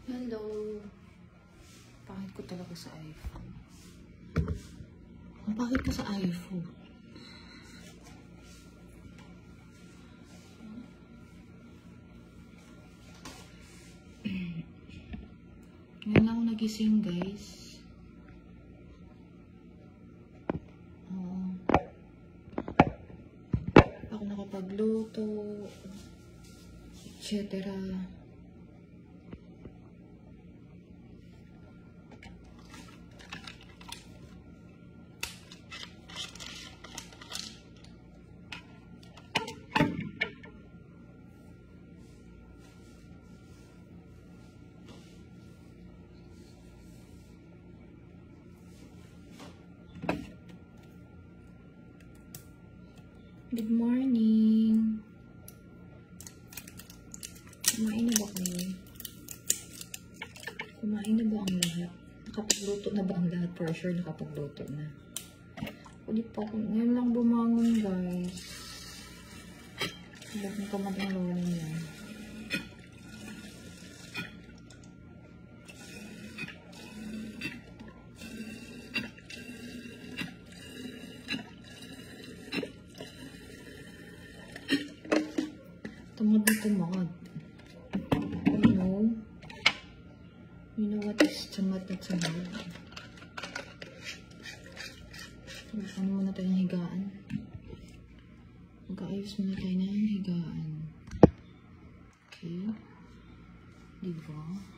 Hello. Pangit ko talaga sa iPhone. Ang pangit ko sa iPhone. Ngayon lang ako nagising, guys. Ako nakapagluto, etc. Good morning. Kumain na ba kayo? Kumain na ba ang lahat? Nakapagluto na ba ang lahat? For sure, nakapagluto na. Ulit pa ako. Ngayon lang bumangon, guys. Huwag mo kamad ang lola niya. Tamad na tamad. You know what is tamad na tamad? Ano muna tayo ng higaan? Mag-aayos muna tayo ng higaan. Okay? Diba?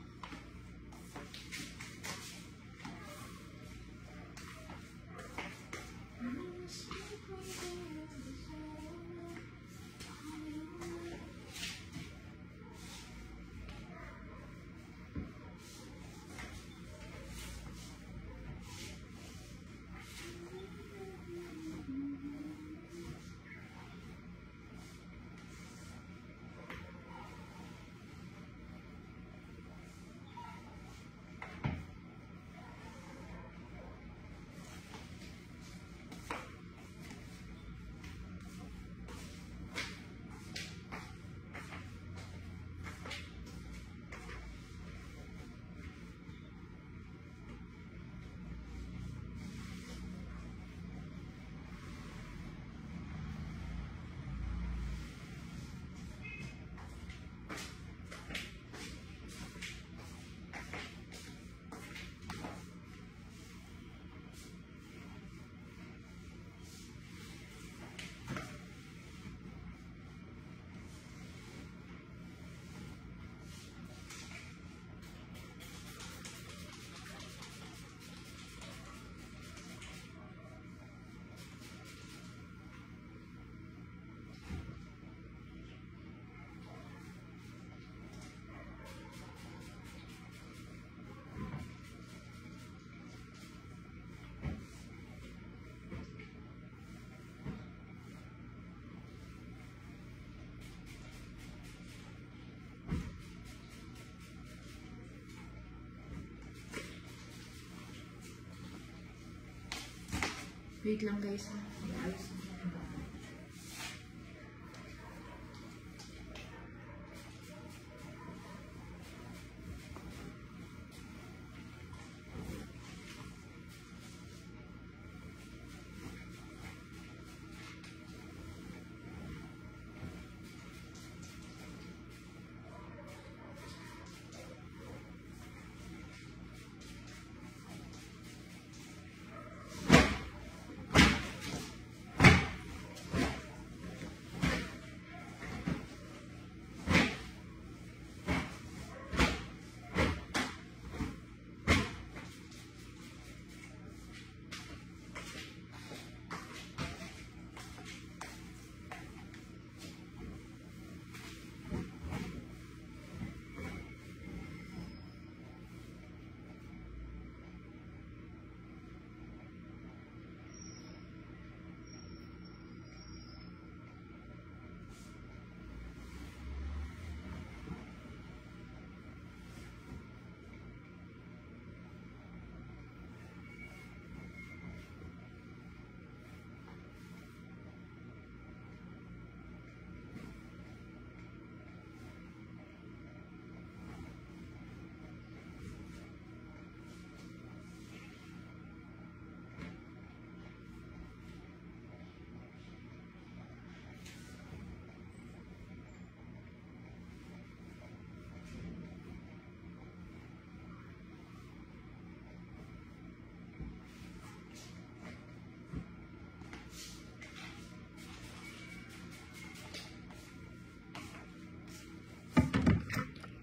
Wait lang, guys.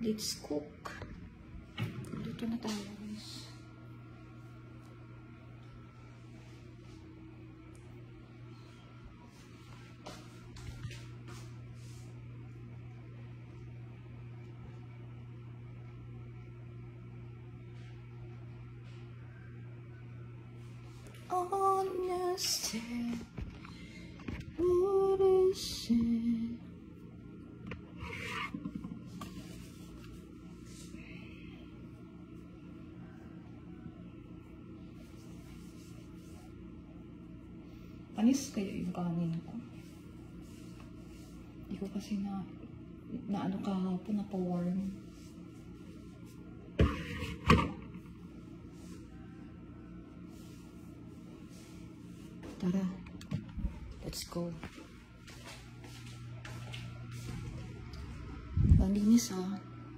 Let's cook. Luto na tayo, guys. Understand what I said. Panis kaya yung kanin ko. Hindi ko kasi na ano kahapon, napawarm. Tara, let's go. Palinis ah.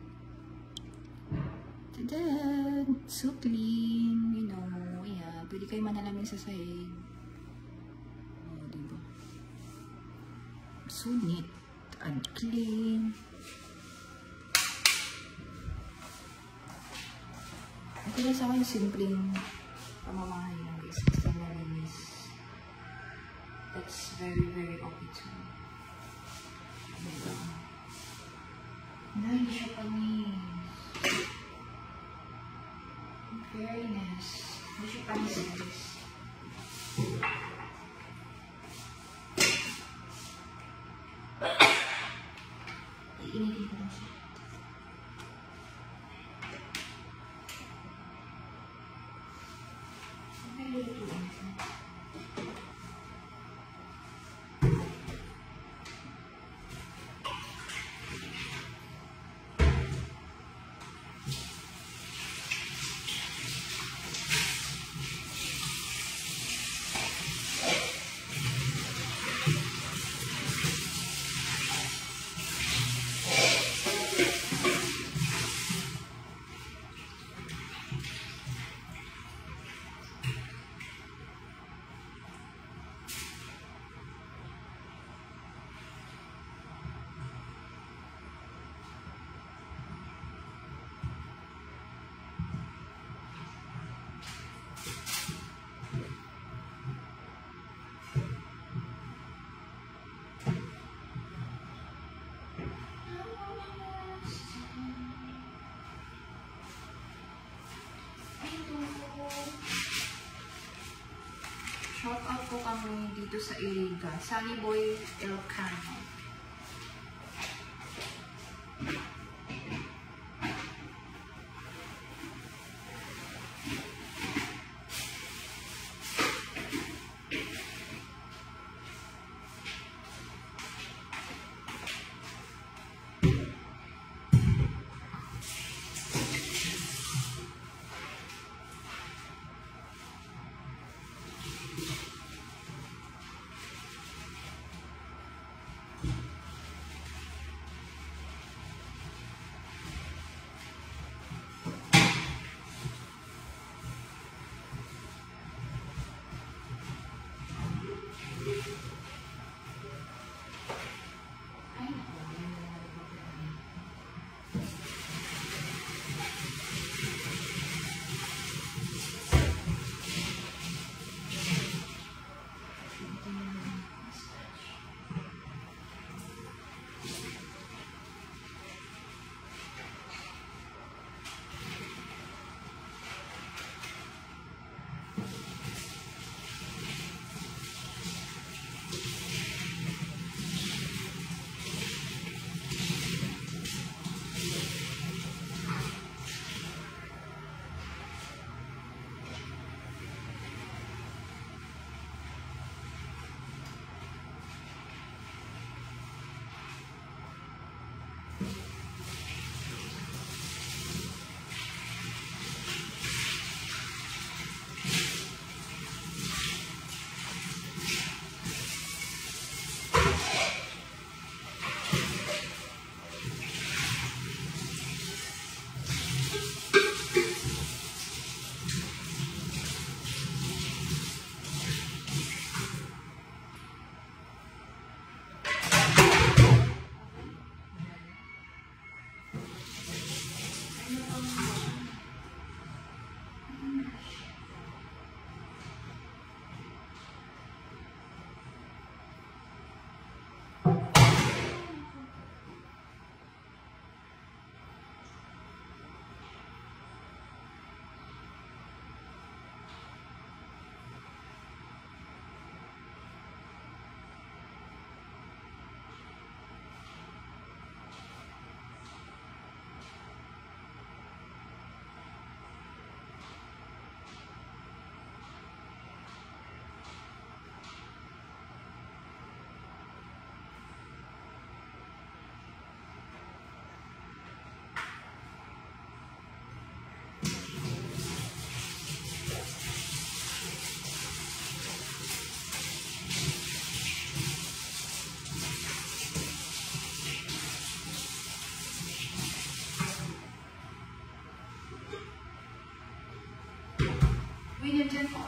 Tada! So clean, you know. Yeah, pwede kayo manalamin sa sahig. Oh, diba? So neat and clean. Okay na sa akin, simpleng pamamahay lang guys. Basta malinis. That's very, very okay too. Diba? Hindi siya panis. In fairness, hindi siya panis guys. Iinitin ko lang siya. Okay, lulutuin siya. Shout out po kami dito sa Iriga. Sunny Boy Elcano.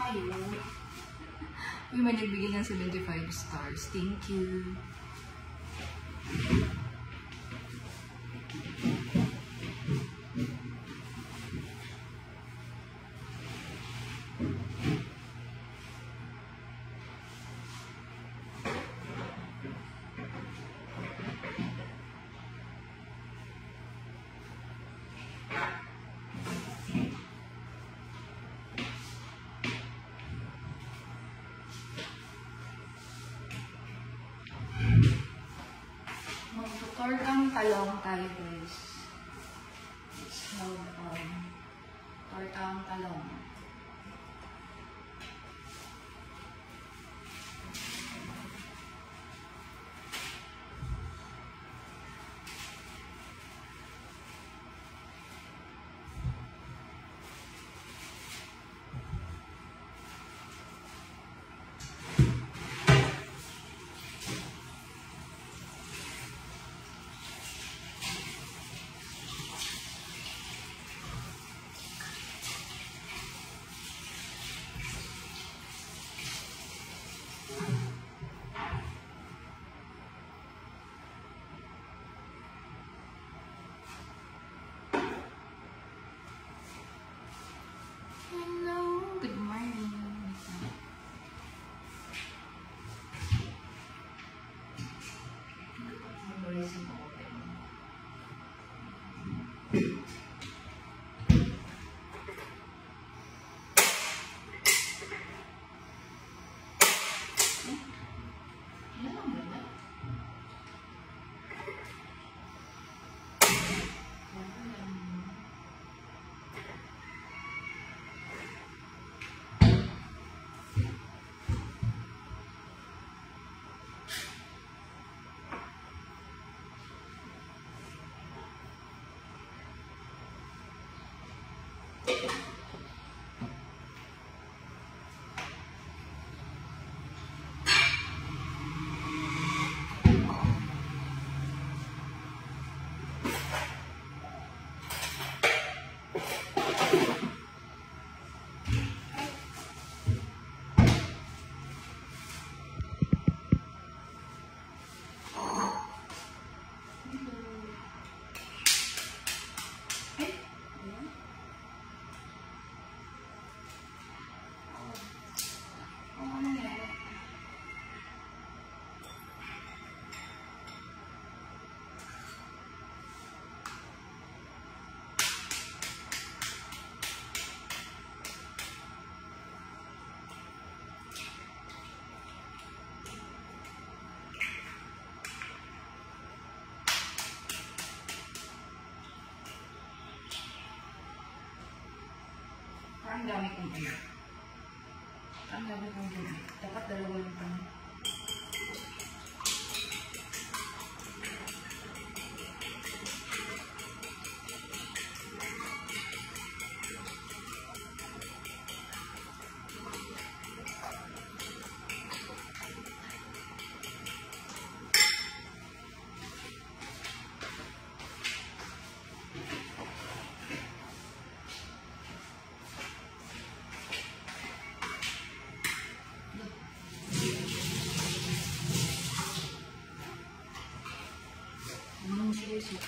tayo. Uy, may nagbigay ng 75 stars. Thank you. Tortang talong tayo, guys. So, tortang talong. Good morning. Ang dami kong gamit. Ang dami kong gamit. Dapat dalawa lang kami. Seriously.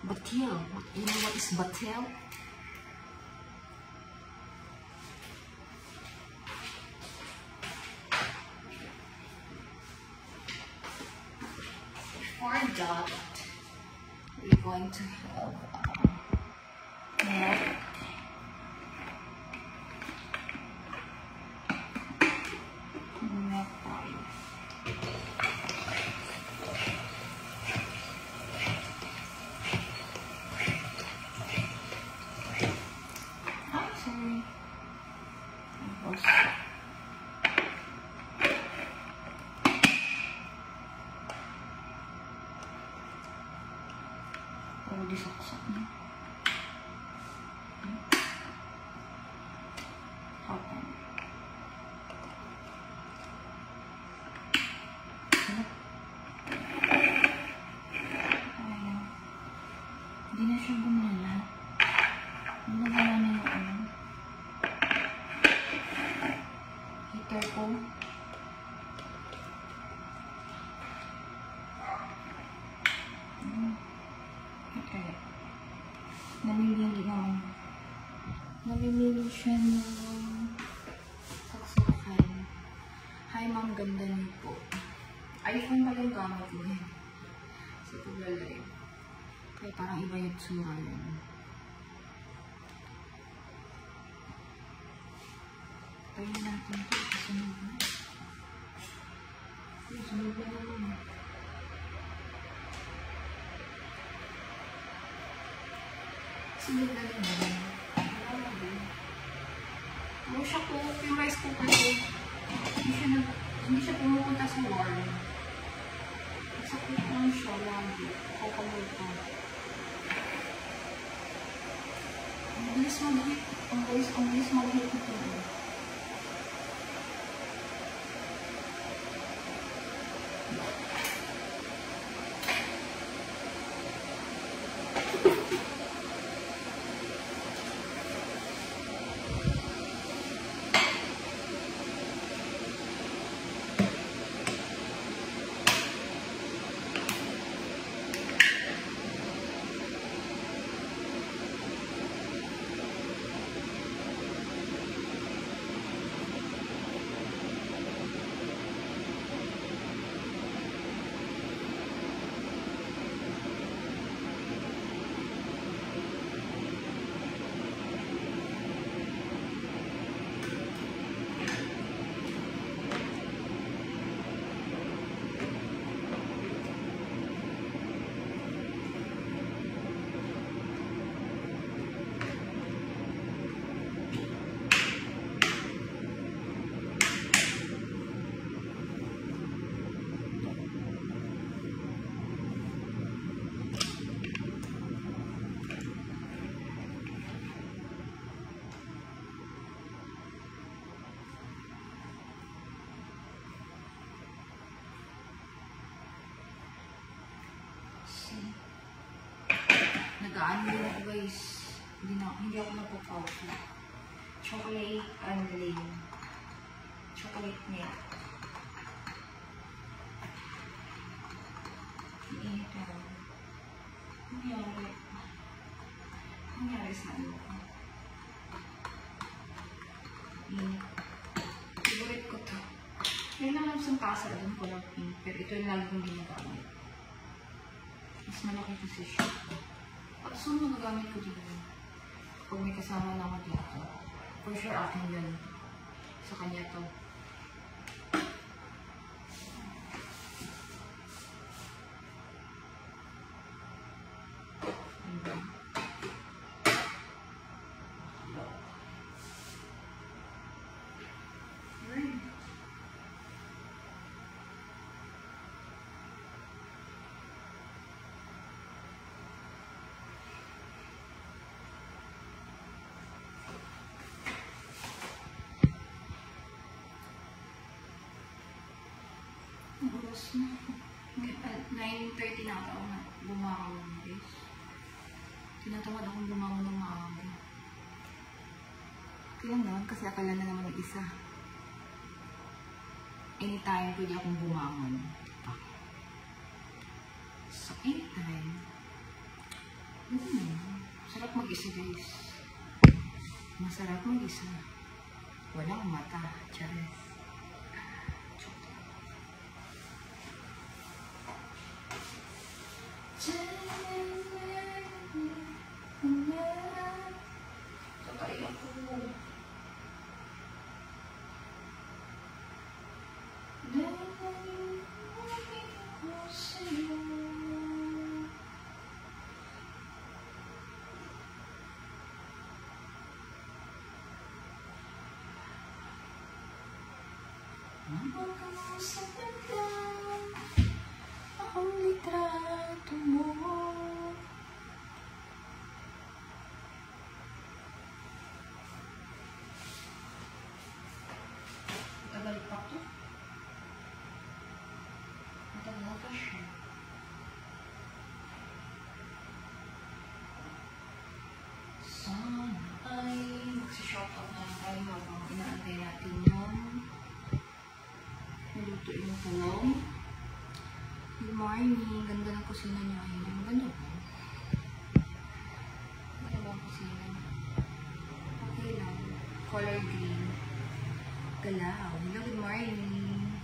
Batil. You know what is batil? For that, we're going to have milk. Disaksak na. Hapon. Ayan. Hindi na siya gumana. Hindi na gumana yung ano. Heater ko. Namimili siya ng saksakan. Hi, ma'am, ganda niyo po. iPhone pala yung gamit mo eh. Sa paglalay. Kaya parang iba yung tsura yun. Tayo natin ito. Kasunod na. Sunod na naman. Sunod na naman. Ano siya po, yung rice cooker ko, hindi siya pumupunta sa wall. Sa cook lang siya lagi. Kapag ko. Ang bilis mag-hit. Ang bilis mag-hit ito. Nag-aano yung guys. Hindi ako nagpo-coffee. Chocolate and lean. Chocolate milk. Init ako. Nangyari sa ano ko. Init. Favorite ko to. Yan lang sa tasa doon color pink. Pero ito yung lagi kong ginagamit. Mas malaki kasi siya. So, magagamit ko dito. Kung may kasama na ako dito. For sure, akin yun. Sa kanya to. Oras na. 9:30 na ako na bumangon ng guys. Tinatamad akong bumangon ng maaga. Kaya naman kasi akala na naman ng isa. Anytime pwede akong bumangon. So anytime Sarap mag-isa, guys. Masarap mag-isa. Walang mata. Charis. Tatay ako. Sa ganda, akong litrato mo. Matagal pa to. Matagal pa siya. Sana ay magsishoutout na lang tayo habang inaantay natin yung nalutuin yung talong. Good morning. Ganda ng kusina niya ngayon. Ganda ba? Ganda ba ang kusina? Okay lang. Color green. Galaw. Hello, good morning.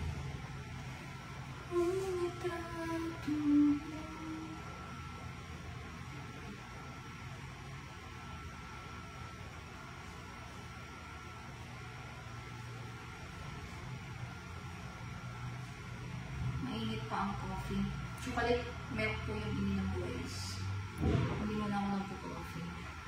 Mainit pa ang coffee. Chocolate milk po yung ininom ko, guys. Hindi mo na ako nagpo-coffee.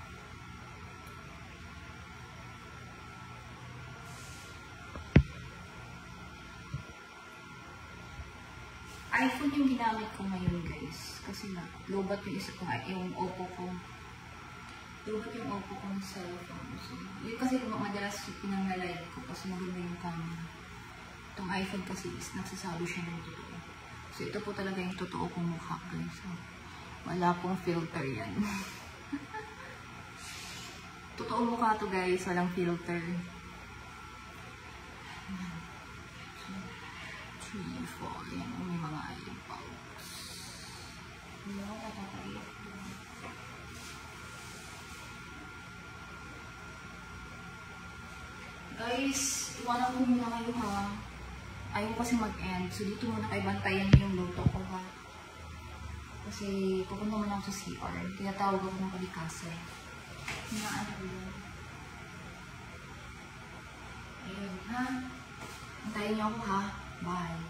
iPhone yung ginamit ko ngayon, guys. Kasi na, lobat yung isa ko, yung Oppo ko. Lobat yung Oppo ko ng cellphone. So, yun kasi madalas pinang-live ko kasi maganda yung camera. Itong iPhone kasi is nagsasabi siya ng totoo. So, ito po talaga yung totoo kong mukha, guys. So, wala pong filter yan. Totoo mukha to, guys. Walang filter. 3, 4. Yan. May mga eyeballs. Hindi ako tatatayo. Guys, iwanan ko muna kayo, ha. Ayaw kasi mag-end. So, dito muna kayo bantayan yung luto ko, ha. Kasi, pupunta muna ako sa CR. Tinatawag ako ng kalikasan. Hinaan ko yun. Ayun, ha. Antayin niyo ako, ha. Bye.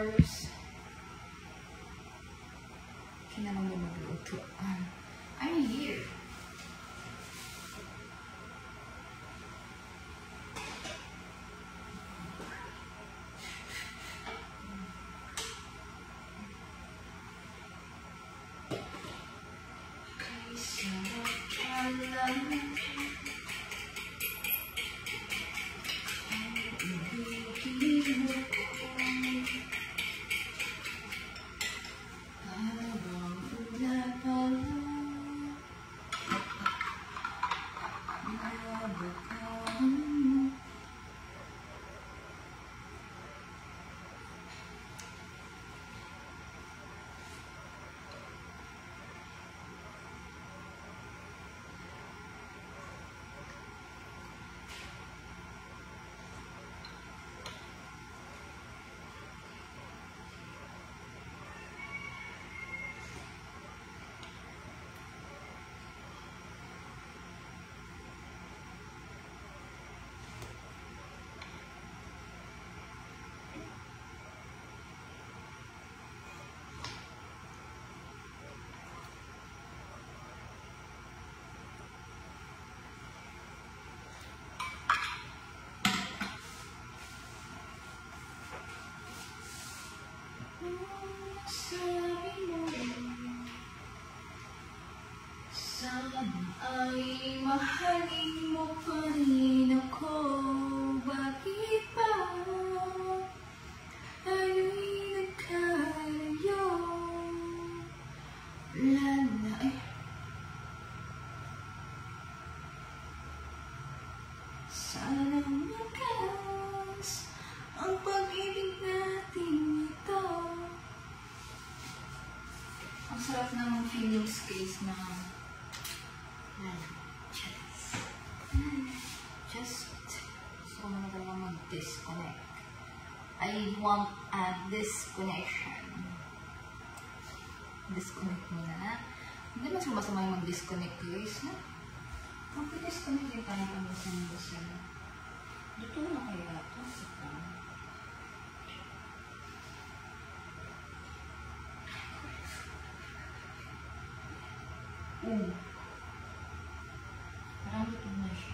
course, siya na lang yung magluto. I'm here. Sana ay mahalin mo pa rin ako. Bakit ba tayo'y nagkalayo? Lala ay sana makas ang pag-ibig natin ito. Ang sarap ng feelings case na just gusto mo na talaga mag-disconnect. I want a disconnection. Disconnect mo na. Hindi mas masama yung mag-disconnect guys. Mag-disconnect yung tayo kung basa. Dito na kaya ito. Parang ito na siya.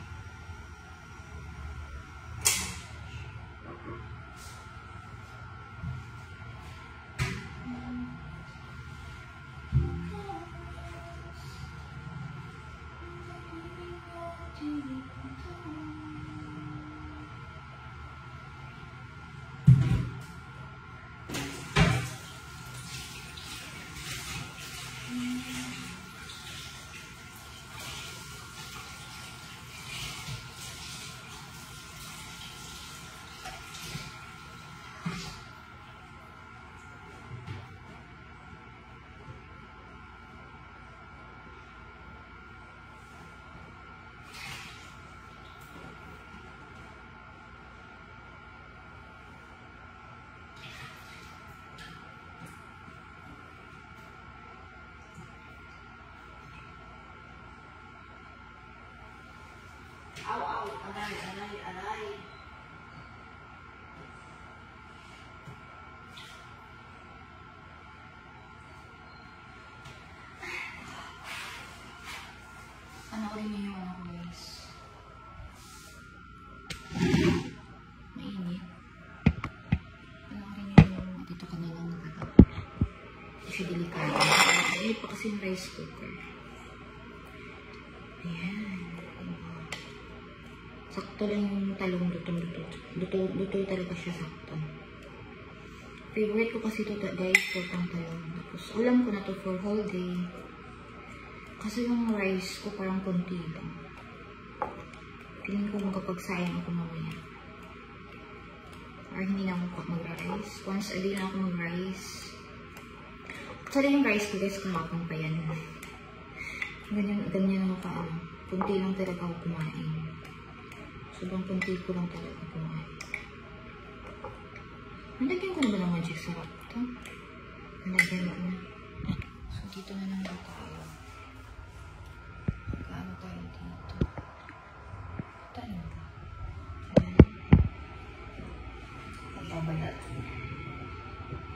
Aw, aray. Panoorin niyo yung ano ko guys. Mainit. Panoorin niyo yung dito ka na lang nakaka. Kasi delikado. Mainit pa kasi yung rice cooker. Ayan. Sakto lang yung talong luto talaga siya sakto. Favorite ko kasi ito guys, lutong talong. Tapos ulam ko na to for whole day. Kasi yung rice ko parang konti lang. Feeling ko magkapagsayang ako mamaya. Or hindi na ako magra-rice. Once a day na ako mag-rice. Actually yung rice ko guys, kahapon pa yan. Ganyan ako pa. Kunti lang talaga ako kumain. Sobrang kunti ko lang talaga kumain. Nalagyan ko na ba ng magic sarap ito? Nalagyan ko na. So, dito na lang tayo. Kaano tayo dito? Tayo. Ayan. Pagbabalat.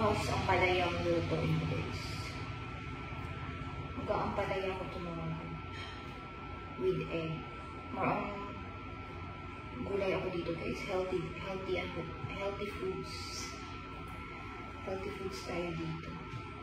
tapos ang palayang lutuin ko guys. Mag-aampalaya ko tomorrow with egg. More on gulay ako dito guys. Healthy foods. Healthy foods tayo dito.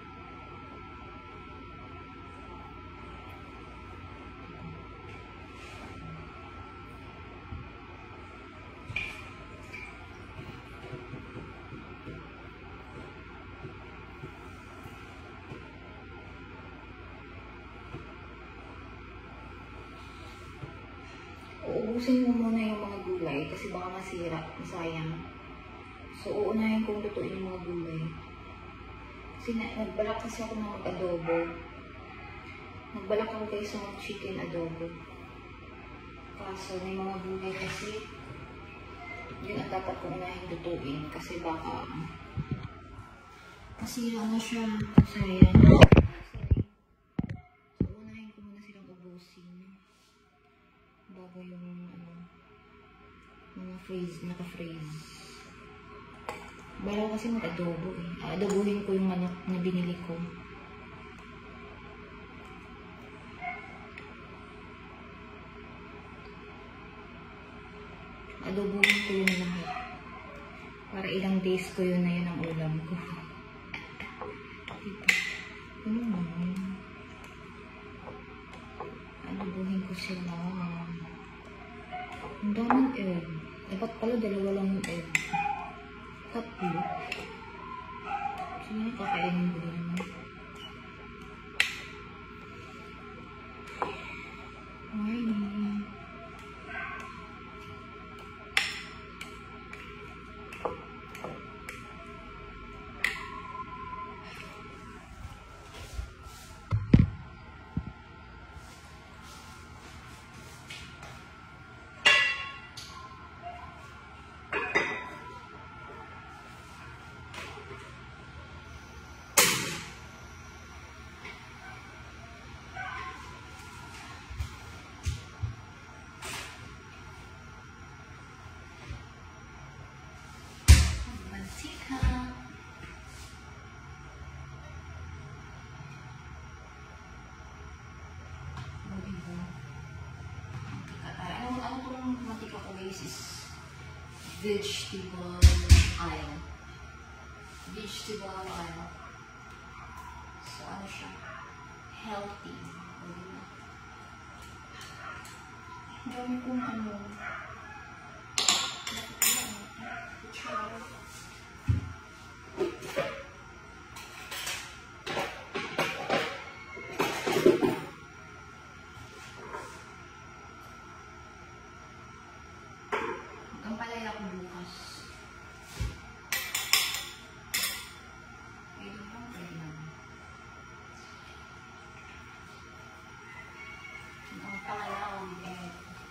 Uubusin mo muna yung mga gulay kasi baka masira, masayang. So, uunahin kong lutuin yung mga gulay. Kasi nagbalak kasi ako ng mag-adobo. Nagbalak ako guys sa chicken adobo. Kaso may mga gulay kasi yun ang dapat kong unahin lutuin kasi baka masira na siya. Sayang. So, unahin ko muna silang ubusin bago yung mga naka-freeze. Bala kasi mag-adobo eh. Adobohin ko yung manok na binili ko. Adobohin ko yung lahat. Para ilang days ko yun na yun ang ulam ko. Diba? Ano naman? Adobohin ko sila. Ang daming egg. Dapat pala dalawa lang yung egg. Tatlo. Sino kakainin ko din naman? Morning. Mantika ko guys is vegetable oil. Vegetable oil. So ano siya? Healthy. Dami kong ano. Palaya ko bukas. Pwede bang pwede naman. Ang palaya ko egg.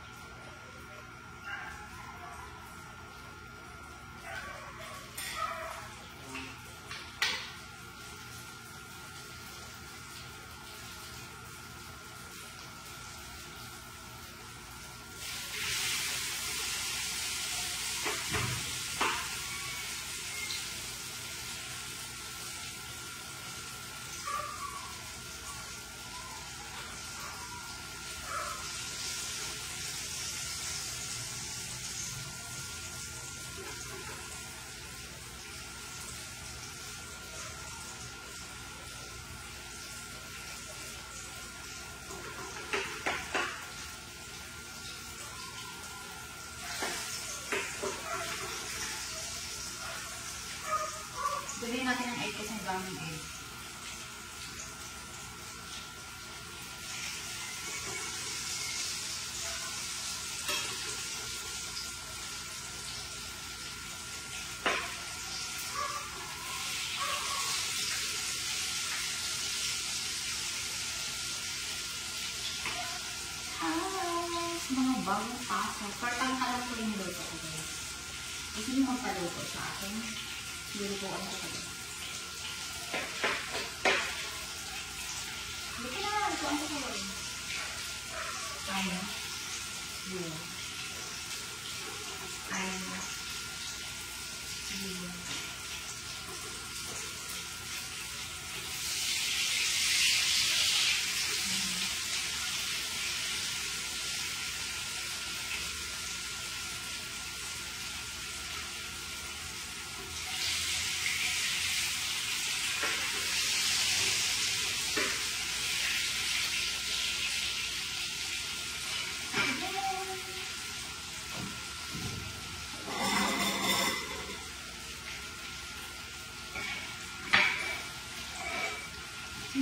Gawin natin ang egg kasi ang daming egg. Mga bagong paso. Partang alam ko yung luto ko guys. Gusto nyo magpaluto sa akin? Lulutuan ko kayo. Buti na, lutuan ko kayo. Ayaw. Ayaw. Ayaw. Ayaw.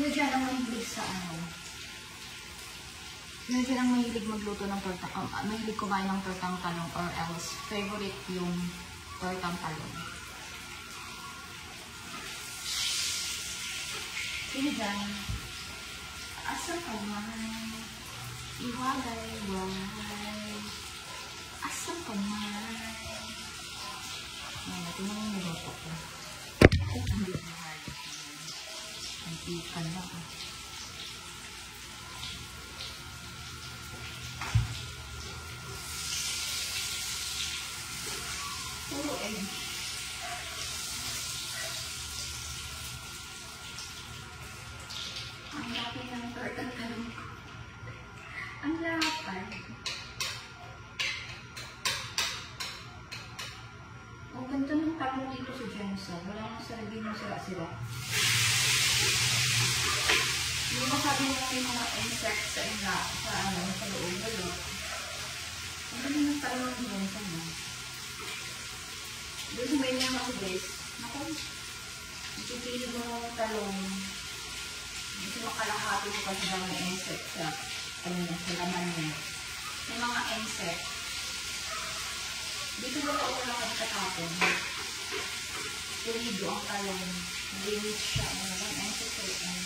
Sino dyan ang mahilig sa ano? Sino dyan ang mahilig magluto ng tortang, mahilig kumain ng tortang talong or else favorite yung tortang talong? Sino dyan? Asa ka man? Iwalay-walay. Asa ka man? Ito na yung niloto ko. Ay, hindi na hard. Ang ikan na. Puro egg. Ang laki ng tortang talong ko. Ang lapad. Ang ganda ng talong dito sa Jensa. Wala nang sarili ng sila-sila. Hindi masabi nila yung mga insects sa loob. Wala. Ang ganda ng talong ng Jensa mo. Doon sa may niyang ako guys. Naku, nakipili mo ng talong. Hindi makalahati ko kasi ng mga insect sa laman niya. May mga insect. Dito ba ako lang katapon? Tulido ang talong. Malinis siya. Ang insect ko yan.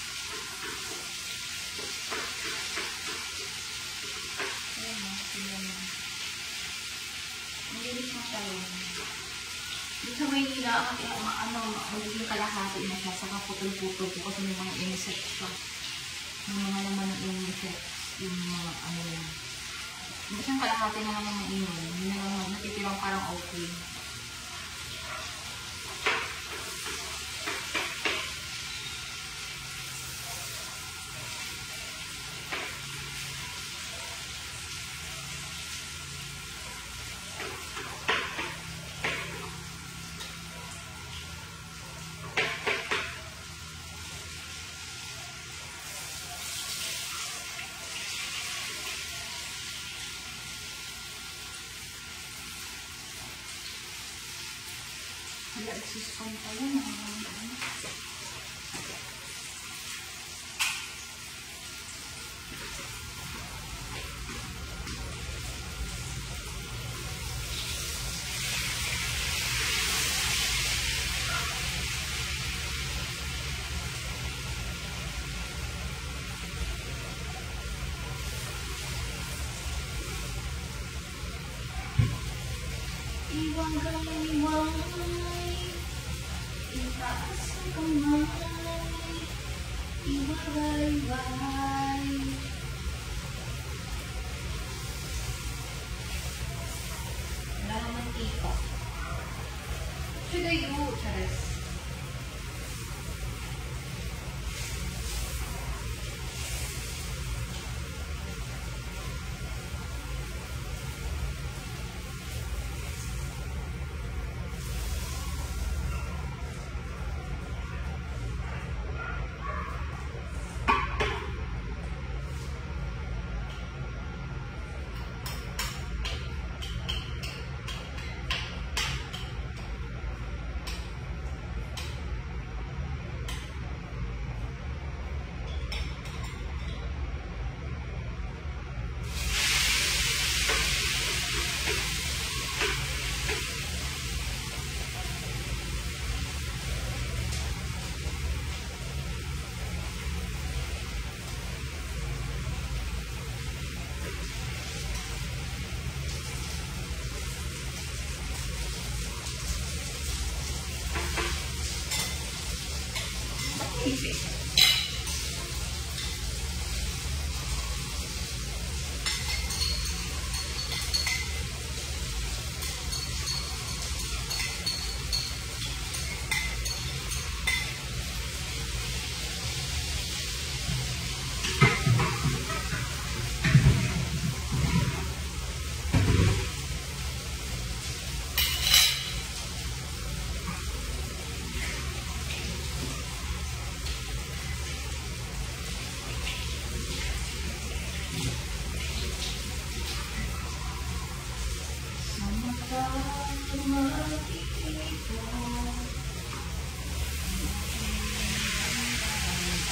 Ayan mo. Tingnan mo. Malinis ang talong. Dito sa Maynila, magiging kalahati na siya. Saka putol-putol ko kasi may mga insect siya. May mga naman ng insect. Yung mga yun. Hindi siyang kalahati na naman mainom. Hindi na naman natitirang parang okay. Wala, exist-point tayo na. Iwalay-walay, itaas ang kamay, iwalay-walay. Wala naman tika. Should I do, Charis?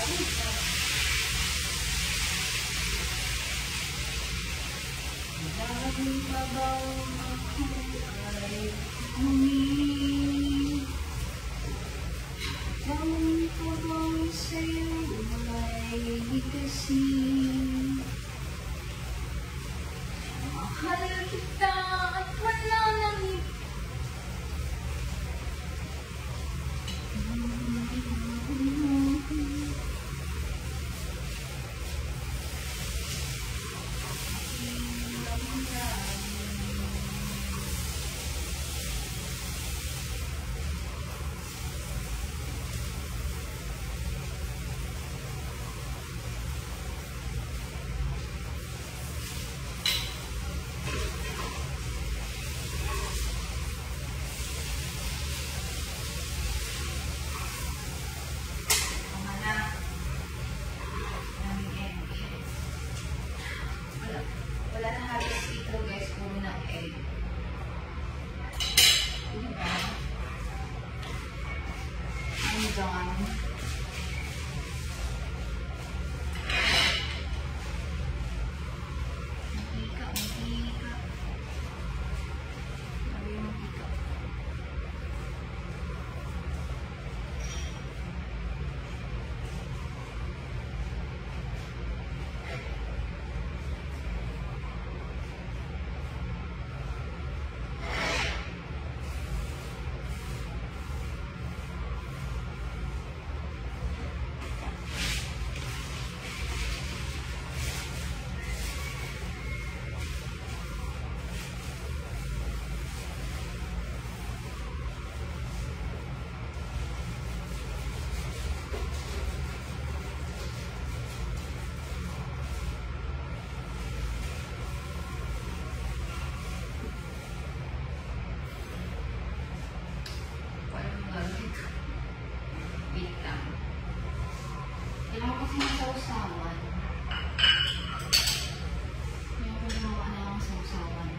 Dahil habang ako ay umiinig, bawang pabang sa'yo ay higasi. Mahal kita at wala nang wala na halos ito guys, puro ng egg. Diba? Hanggang mantika. Sabi yung mantika. Wait lang. Kailangan ko kasi masausawan. Kailangan ko gumawa na lang sausawan.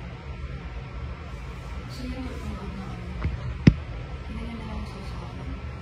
So, yun yung kung ano. Hindi na lang sausawan.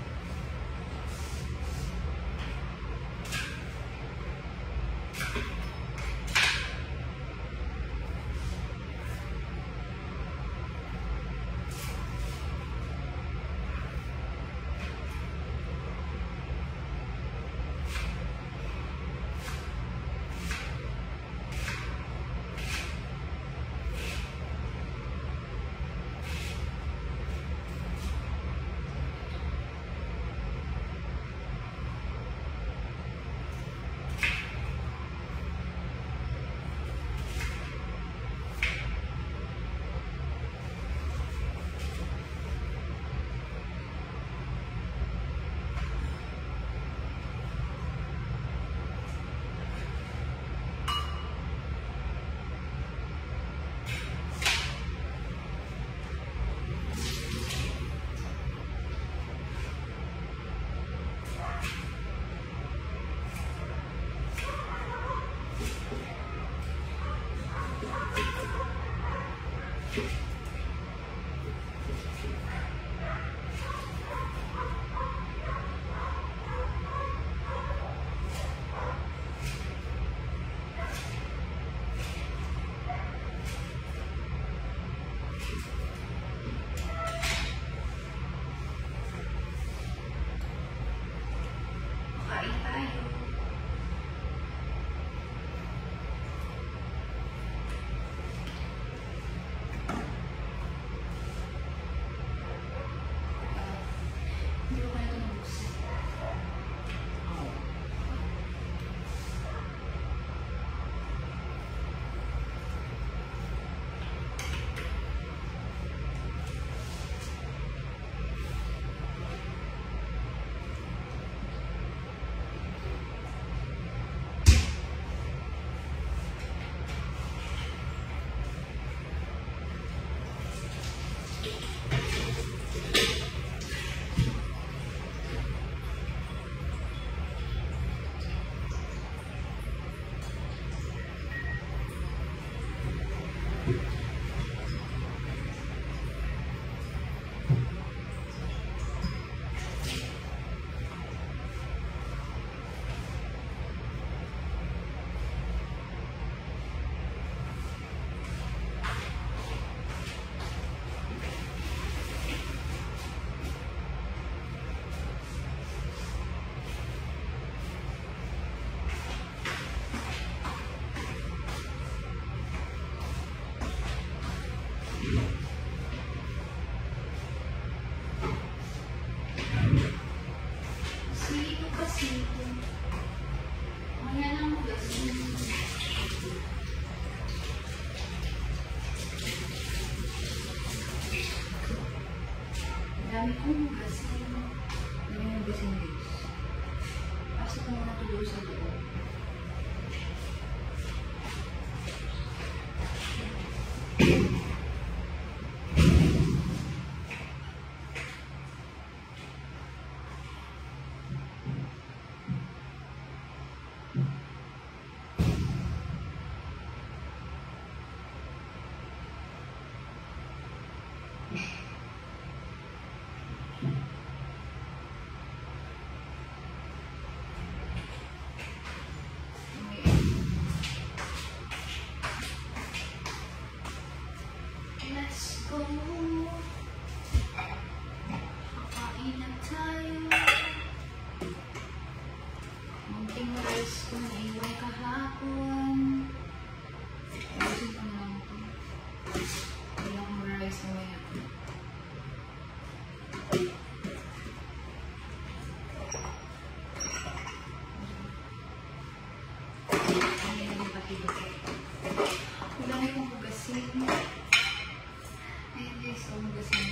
hugasito. Mamaya lang hugasito. Dami kong hugasin. Dami yung hugasin guys. Pasok ko muna tuloy sa loob. Let's go. Kakain na tayo. Munting rice ko na iwan kahapon. Ayusin ko na lang ito. Walang rice na maya. Wala na yung hugasin. Ayun guys, hugasin.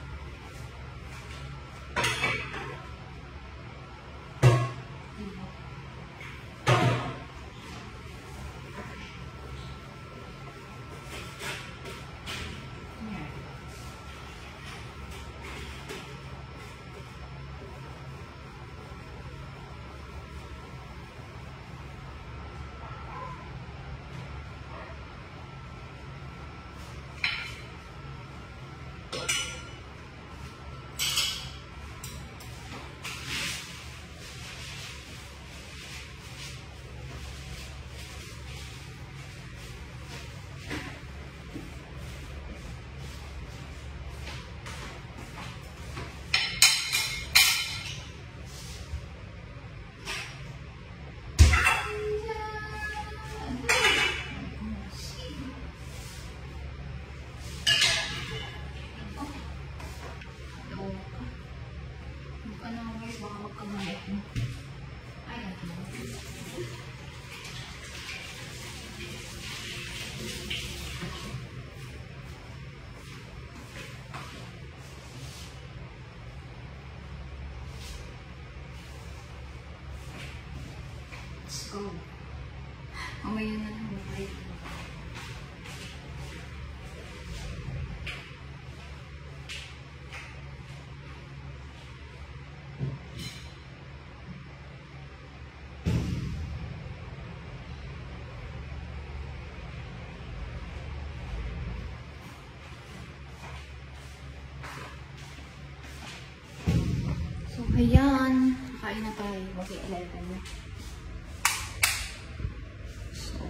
Let's go. Mamaya na lang mag-break. So, ayan. Kain na tayo. Okay, 11 na. So,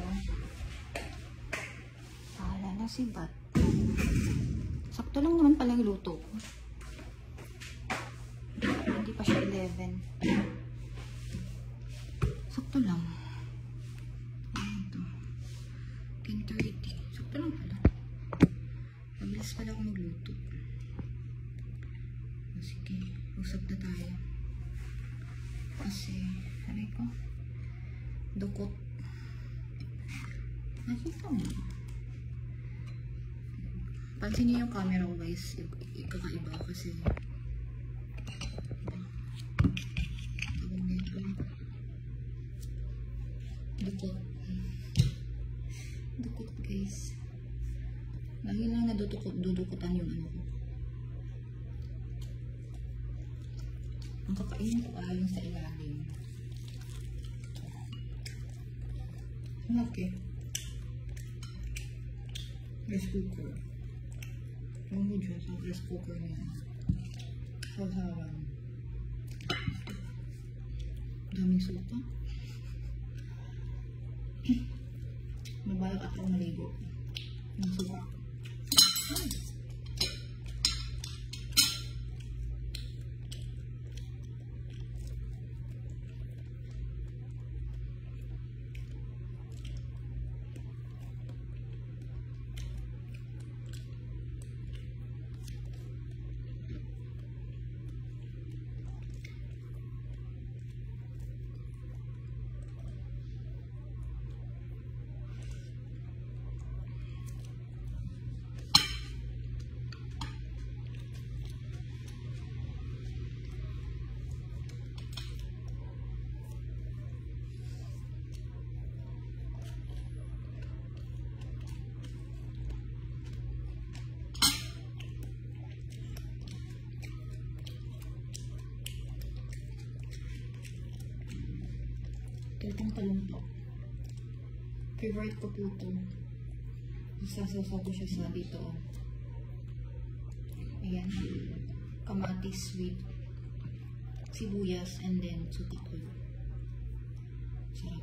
pahala na si Bat. Sakto lang naman pala yung luto ko. Hindi pa siya 11. Sakto lang. Ito. 10:30. Sakto lang pala. Mabilis pala ako magluto. Sige, usap na tayo. Kasi, sabi ko, dukot. Nakita mo. Pansin niyo yung camera ko guys. Kakaiba kasi tawag nito. Dukot. Dukot guys. Lagi lang dudukutan yung ano ko. Ang kakainin ko ayon sa ilalim. Okay. Rice cooker. Ang medyo sa rice cooker niya. Sasawan. Daming sopa. Mabalak ako maligo. Ang sopa. Itong talong to. Favorite ko po ito. Isasasaw ko siya sa dito. Ayan. Kamatis with sibuyas and then suka ko. Sarap.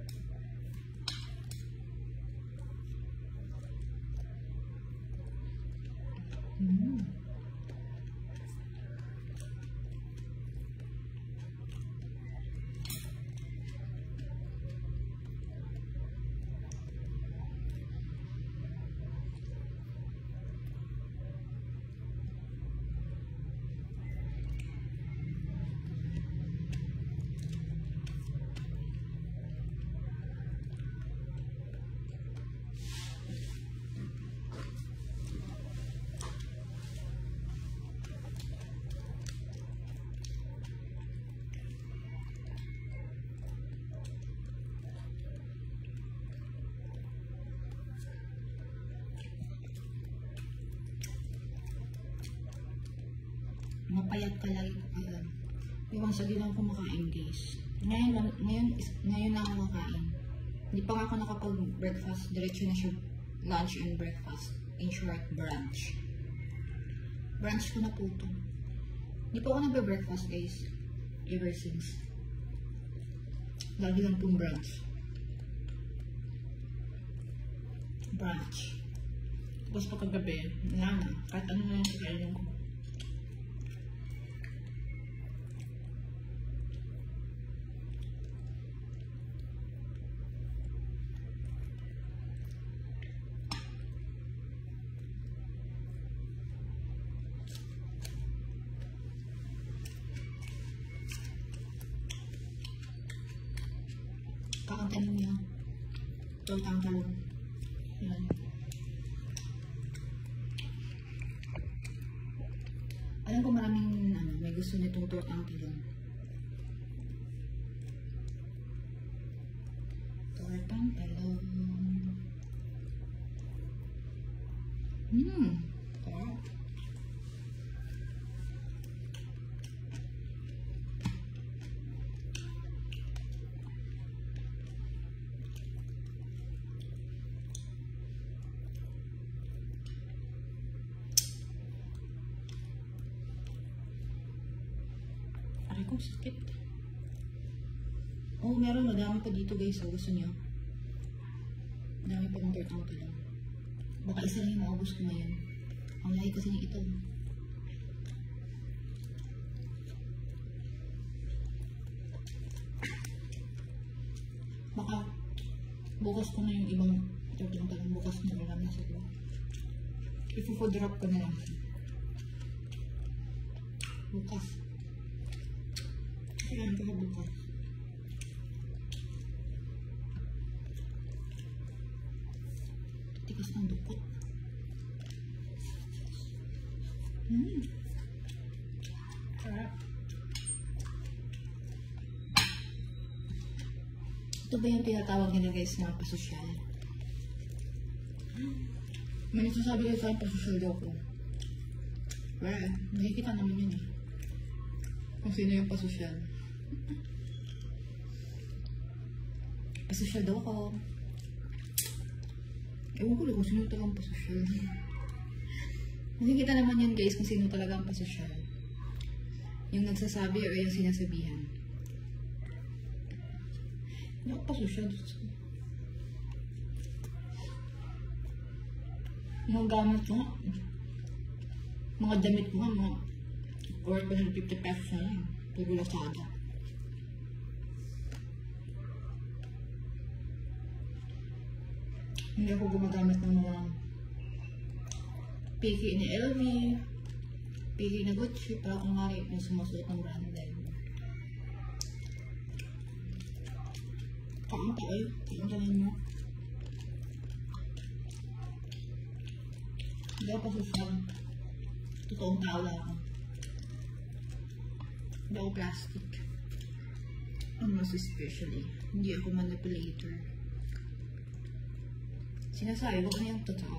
Mapayat ka lagi ko. Iwan sa din ako kumakain, guys. Ngayon na ako makain. Hindi pa nga ako nakapag-breakfast. Diretso na siya lunch and breakfast. In short, brunch. Brunch ko na po ito. Hindi pa ako nagbe-breakfast, guys. Ever since. Lagi lang pong brunch. Brunch. Tapos pagkagabi, wala na. Kahit ano na yung kakainin ko. Kakantanin niya. Ito ang talong. Yan. Alam ko maraming may gusto nitong tortang talong. Tortang talong. Sarap. Aray ko, sakit. Oh, meron. Madami pa dito, guys. So, gusto niyo? Madami pa kong tortang talong. Baka isa lang yung maubos ko ngayon. Ang lahi kasi niya ito. Baka bukas ko na yung ibang tortang talong. Bukas na lang na siguro. I-food drop ko na lang. Bukas. Kailan ko bukas. Tikas ng dukot. Sarap. Ito ba yung tinatawag nila, guys, na pasosyal? May nagsasabi kayo sa akin, pasosyal daw ko. Well, nakikita naman yun eh. Kung sino yung pasosyal. Pasosyal daw ako. Ewan ko lang kung sino talagang pasosyal. Nakikita naman yun, guys, kung sino talagang pasosyal. Yung nagsasabi o yung sinasabihan. Hindi ako pasosyal. Mga gamit ko nga. Mga damit ko nga, mga 450 pesos na lang. Puro Lazada. Hindi ako gumagamit ng mga piki ni LV, piki na Gucci, para kung nga yung sumusuot ng branded. Kain tayo. Kain tayo mo. Hindi ako pasosyal. Totoong tao lang ako. Hindi ako plastic. Most especially. Hindi ako manipulator. Sinasabi ko ano yung totoo.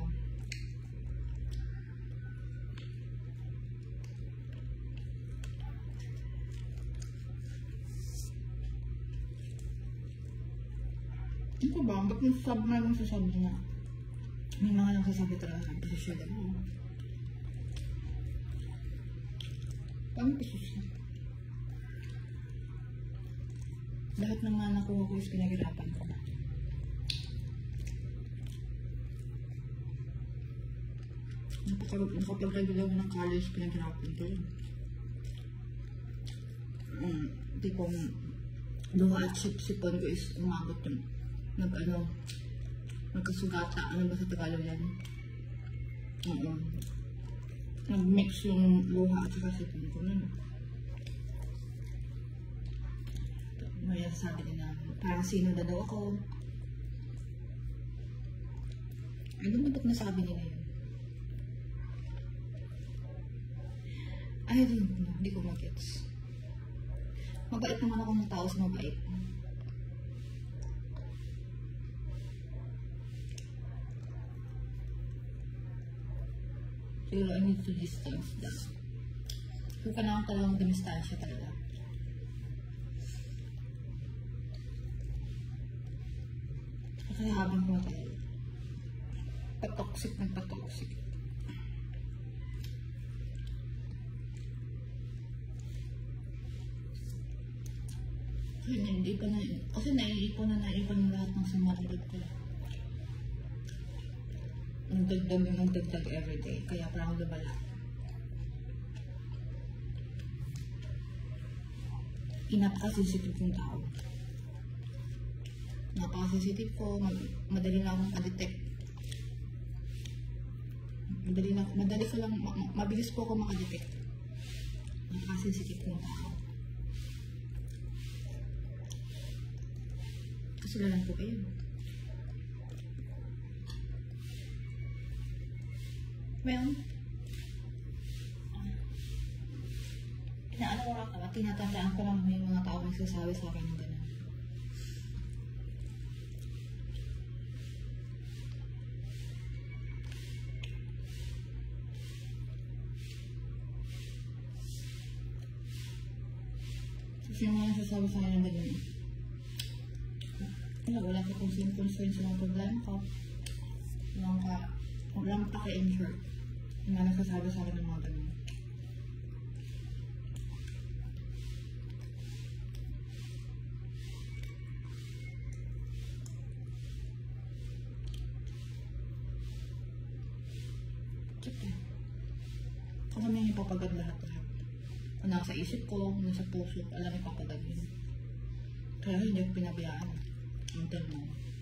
Ano ba? Ba't nasasabi na lang sasabi niya? May mga nagsasabi talaga. Kasi siya lang. Paano pesos na? Lahat ng mga nakuha ko is pinagirapan ko. Nakapag-regular ng college, pinagirapan ko yun. Tipong luha at sipon ko is umabot yung nagkasugata. Ano ba sa Tagalog yan? Nag-mix yung luha at sipon ko nun. May sabi nila, parang sino na daw ako. Ay, lumabot na sabi nila yun. I don't know, hindi ko mag-gets. Mabait naman ako ng tao sa mabait. Pero I need to distance down. Kung ka na akong talagang dumistansya talaga. Kasi habang ko tayo, patoxic. Hindi pa na, kasi naiipon na lahat ng sumalagod ko. Nagdagdag everyday, kaya parang labala. Inapaka-sensitive yung tao. Napaka-sensitive ko, madali na akong makadetect. Mabilis po ako makadetect. Napaka-sensitive yung tao. Kasulanan po kayo. Well, tinatandaan ko lang may mga tao nagsasabi sa akin ng gano'n. Kasi yung mga nagsasabi sa akin ng gano'n, wala ka kung sino concern sa mga problema ko. Walang paka-in short. Yung mga nagsasabi sa akin ng mga gano'n. Kasi may ipapagad lahat. Kung nasa isip ko, nasa puso, alam ipapagad yun. Kaya hindi ko pinabayaan. Until now.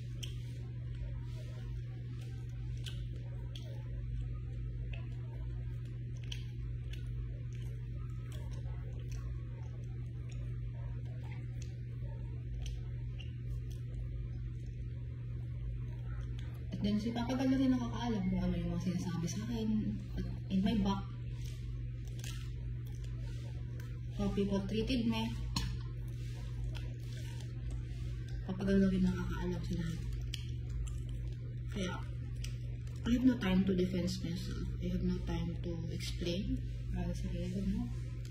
At then si Papa Galo rin nakakaalam kung ano yung mga sinasabi sa akin at in my back. How people treated me. Papa Galo rin nakakaalam sila. Kaya, I have no time to defend myself. I have no time to explain para sa sarili mo.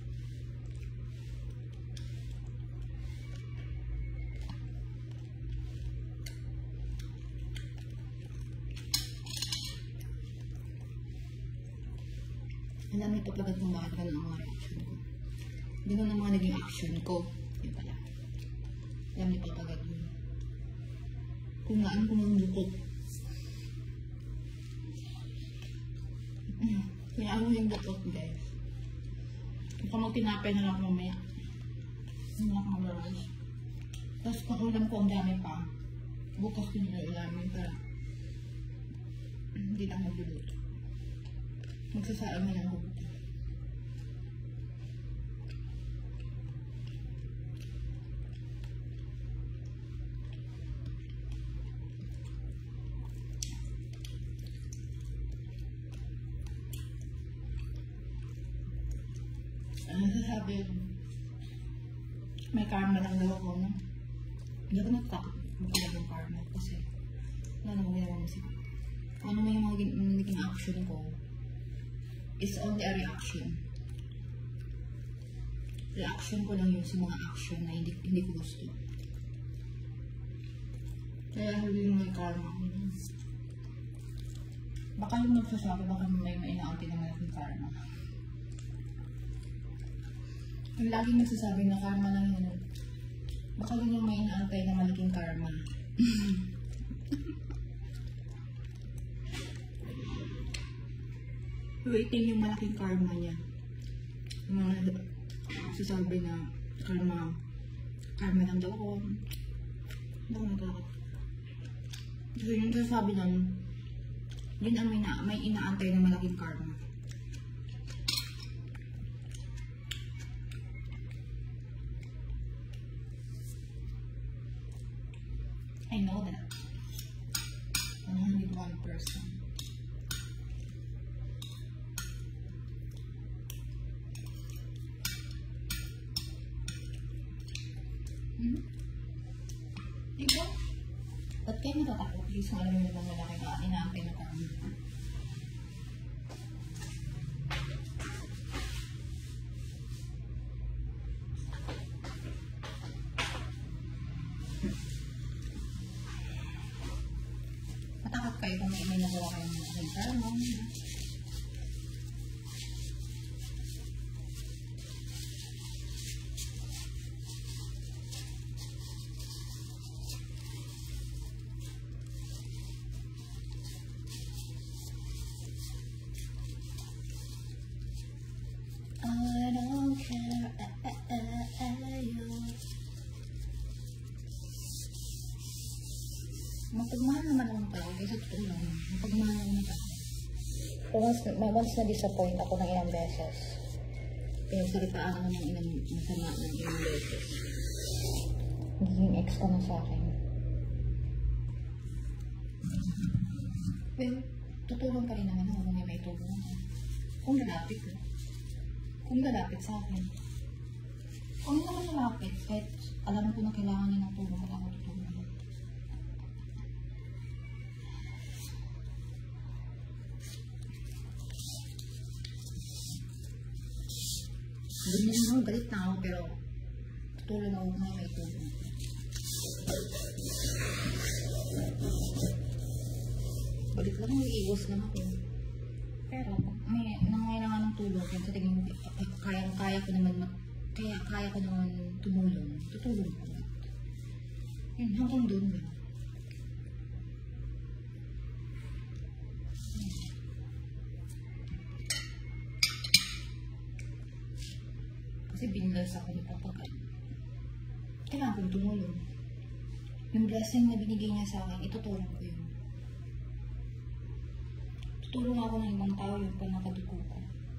Alam mo ito pagkat kung bakit ganun ang mga reaction ko. Ganun ang mga naging action ko. Yun pala. Alam niyo pa pagkat yun. Kung naan ko ng lukot. Kaya ano yung lukot, guys? Kung magtinapay na lang ako mamaya. Hindi na ako mag-rush. Tapos kung ulam ko ang dami pa, bukas ko nila ulamin para hindi lang magluluto. Magsasaan na lang ako. Ano sasabi? May karma lang daw ako, no? Hindi ako nagtakot magkalag ng karma kasi wala naman ginawang masip. Ano may mga naging action ko is only a reaction. Reaction ko lang yun sa mga action na hindi ko gusto. Kaya hindi may karma. Baka yung nagsasabi, baka may inaanti na malaking karma. Yung laging nagsasabi na karma lang yun, baka yun yung may inaantay na malaking karma. Waiting yung malaking karma niya. Yung mga sasabi na karma lang daw ako. Hindi ako nagkakot. So yung sasabi lang, yun ang may inaantay na malaking karma. I know that. 101%. Diba? Ba't kayo natatakot? Please, alam mo naman malaki na inaantay na karma. Matakot kayo kung may nagawa kayo ng malaking karma. I don't care. Mapagmahal naman akong tao, kaysa totoo lang. Mapagmahal ako ng tao. Once na-disappoint ako ng ilang beses. Pinagsalitaan ako ng ilang masama ng ilang beses. Naging ex ka na sa akin. Well, tutulong pa rin naman ako kung may tulong ako. Kung lalapit ko. Kung lalapit sa akin. Kung hindi naman lalapit, kahit alam ko na kailangan niya ng tulong, wala ako tutulong. Ganyan ako, galit na ako, pero tutulong ako kung may tulong. Galit lang, iiwas lang ako. Pero may nangailangan ng tulong, kaya sa tingin mo, kaya ko naman tumulong, tutulong ko. Yun, hanggang doon lang. Kasi binlas ako nito pag kailangan kong tumulong. Yung blessing na binigay niya sa akin, itutulong ko yun. Tutulong ako ng ibang tao yung panakadugo ko.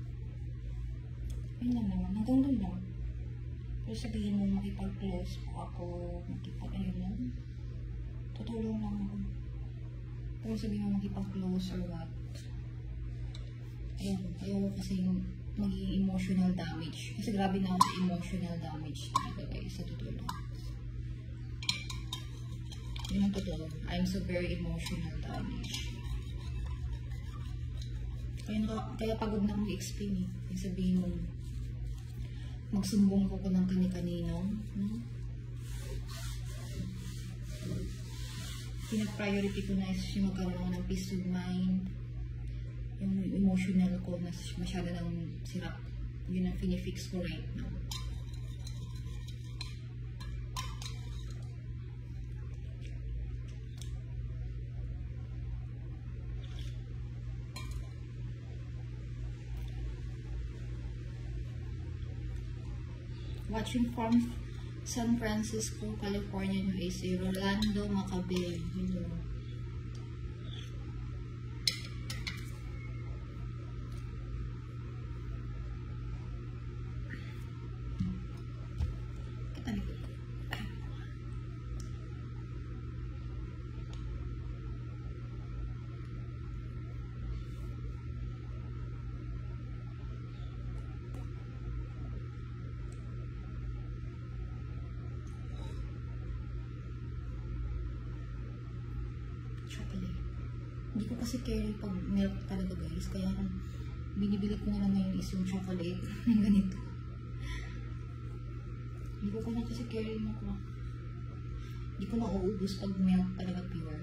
Yun lang naman, hanggang doon lang. Pero sabihin mo makipag-close ako, makipag-ayun lang. Tutulong lang ako. Pero sabihin mo makipag-close or what. Ayaw kasi magiging emotional damage. Kasi grabe na ako sa emotional damage talaga guys, sa totoo lang. Yun ang totoo. I'm so very emotional damage. Kaya pagod na akong i-explain eh. Kaya sabihin mo, magsumbong ko ng kani-kanino. Pinag-priority ko na is yung magkaroon ng peace of mind. Yung emotional ko na masyado ng sirap. Yun ang finifix ko right now. Watching from San Francisco, California, USA, Rolando Macabe. Hello. Chocolate. Hindi ko kasi carry pag milk talaga guys. Kaya binibili ko na lang ngayon is yung chocolate. Ganito. Hindi ko na kasi carry milk. Hindi ko mauubos pag milk talaga pure.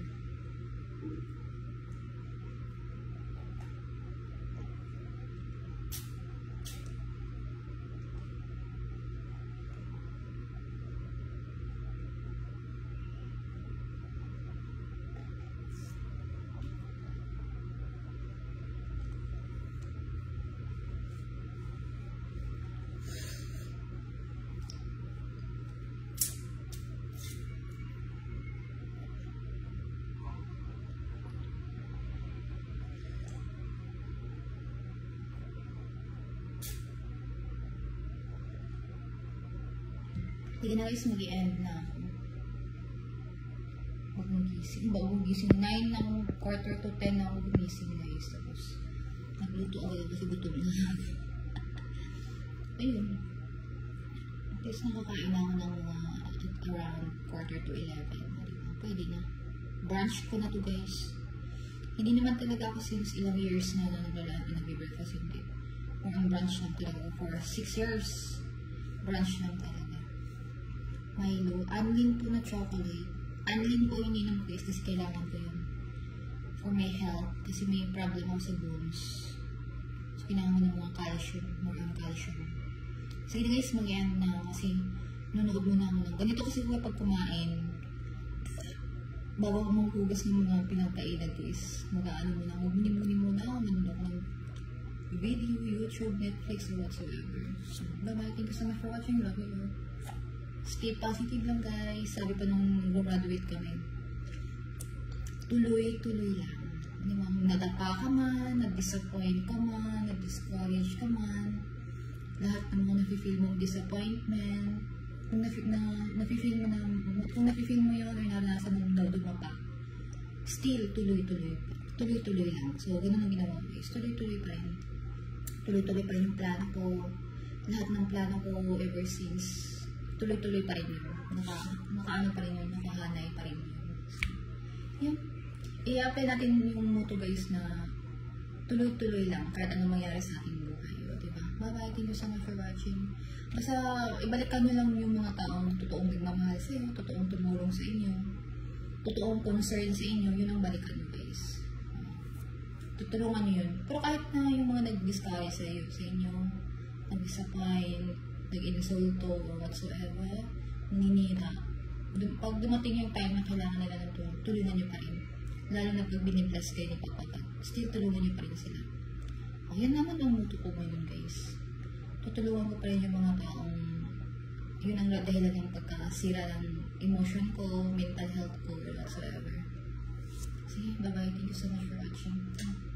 Sige na guys, mag-i-end na ako. Bagong gising. 9 ng quarter to 10 na ako gumising guys. Tapos, nagluto agad kasi gutom na ako. Ayun. At least nakakain ako ng mga around quarter to 11. Pwede na. Brunch ko na to guys. Hindi naman talaga ako since ilang years na nag-breakfast hindi. Kung ang brunch lang talaga for 6 years. Brunch lang talaga. Milo, unlin po na chocolate. Unlin po yung ininom ko kasi kailangan ko yun. For my health. Kasi may problem ako sa bones. So, kailangan ko ng mga calcium. More on calcium. Sige guys, mag-end na kasi nunood muna ako ng ganito kasi kapag kumain, bago ko maghugas ng mga pinagkainan ko is mag-aano muna, magmuni-muni muna ako, nanonood ako ng video, YouTube, Netflix, or whatsoever. So, bye-bye. Thank you so much for watching. Love you all. Stay positive lang guys. Sabi pa nung graduate kami, tuloy-tuloy lang. Hindi mo, nadapa ka man, nag-disappoint ka man, nag-discourage ka man, lahat ng mga nafe-feel mong disappointment, kung nafe-feel mo yun or naranasan mong dumapa, still tuloy-tuloy. Tuloy-tuloy lang. So, ganun ang ginawa ko guys. Tuloy-tuloy pa rin. Tuloy-tuloy pa rin yung plano ko. Lahat ng plano ko ever since, tuloy-tuloy pa rin yun. Nakaano pa rin yun, nakahanay pa rin yun. Yun. I-apply natin yung motto guys na tuloy-tuloy lang kahit anong mangyari sa ating buhay. Diba? Bye-bye. Thank you so much for watching. Basta ibalikan nyo lang yung mga taong totoong nagmamahal sa inyo, totoong tumulong sa inyo, totoong concern sa inyo, yun ang balikan nyo guys. Tutulungan nyo yun. Pero kahit na yung mga nag-discourage sa inyo, nag-disappoint, nag-insulto or whatsoever, ninira. Pag dumating yung time na kailangan nila ng tulungan nyo pa rin. Lalo na pag binibless kayo ni Papa God, still tulungan nyo pa rin sila. O, yan naman ang muto ko ngayon guys. Tutulungan ko pa rin yung mga taong yun ang dahilan ng pagkasira ng emotion ko, mental health ko, or whatsoever. Sige, bye-bye. Thank you so much for watching.